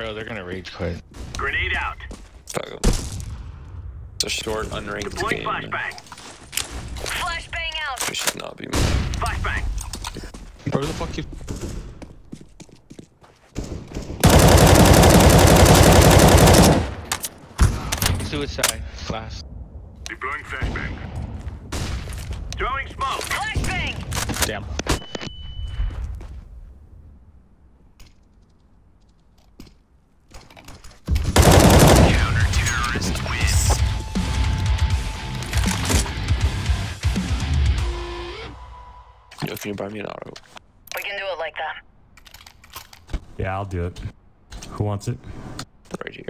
Bro, they're gonna rage quit. Grenade out. Fuck 'em. It's a short, unranked Deploying game. flashbang. Flashbang out. We should not be mad. Flashbang. Where the fuck you? Suicide. Last. Deploying flashbang. Throwing smoke. Flashbang. Damn. Counter-terrorist wins. Yo, can you buy me an auto? We can do it like that. Yeah, I'll do it. Who wants it? Right here.